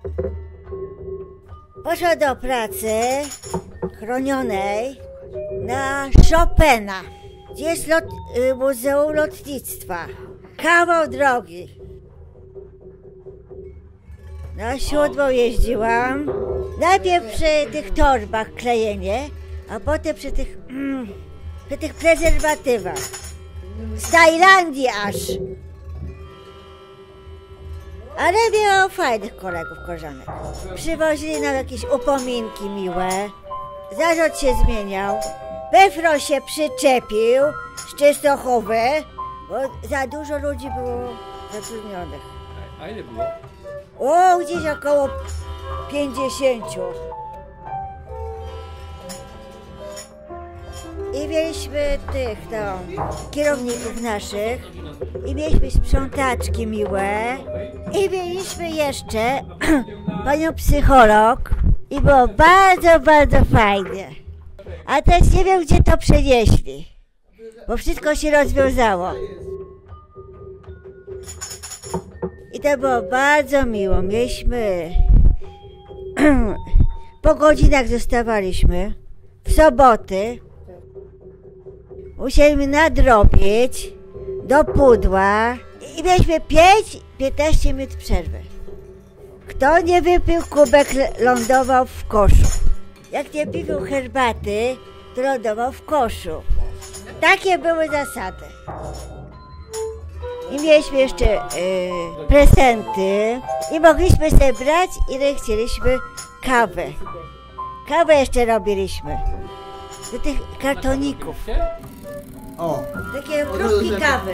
Poszła do pracy chronionej na Chopina, gdzie jest Muzeum Lotnictwa. Kawał drogi. Na siódmą jeździłam. Najpierw przy tych torbach klejenie, a potem przy tych prezerwatywach. Z Tajlandii aż. Ale miałam fajnych kolegów, koleżanek. Przywozili nam jakieś upominki miłe. Zarząd się zmieniał. Befro się przyczepił z Częstochowy, bo za dużo ludzi było zatrudnionych. A ile było? O, gdzieś około 50. I mieliśmy tych kierowników naszych. I mieliśmy sprzątaczki miłe. I mieliśmy jeszcze panią psycholog. I było bardzo, bardzo fajnie. A teraz nie wiem, gdzie to przenieśli. Bo wszystko się rozwiązało. I to było bardzo miło. Mieliśmy... po godzinach zostawaliśmy. W soboty. Musieliśmy nadrobić do pudła. I mieliśmy 5-15 minut przerwy. Kto nie wypił, kubek lądował w koszu. Jak nie pił herbaty, to lądował w koszu. Takie były zasady. I mieliśmy jeszcze prezenty i mogliśmy sobie brać, ile chcieliśmy kawę. Kawę jeszcze robiliśmy. Do tych kartoników. O! Takie próbki kawy.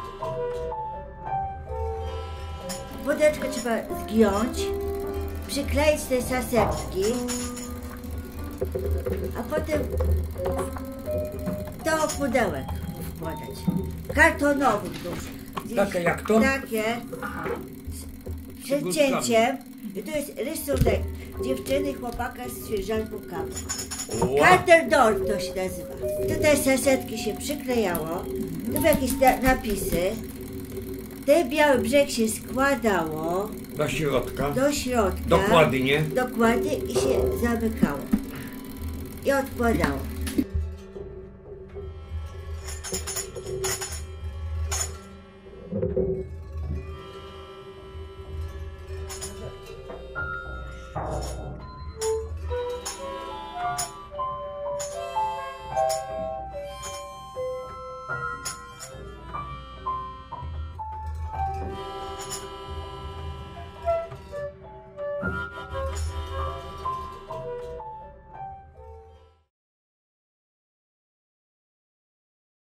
Wódeczkę trzeba zgiąć, przykleić te sasetki, a potem do pudełek wkładać. Kartonowych dużych. Takie jak to? Takie. Z przecięciem. I tu jest rysunek dziewczyny i chłopaka z filiżanką kawy. Carter to się nazywa. Tutaj sasetki się przyklejało. Tu były jakieś napisy. Ten biały brzeg się składało Do środka. do środka. Dokładnie. Dokładnie i się zamykało. I odkładało.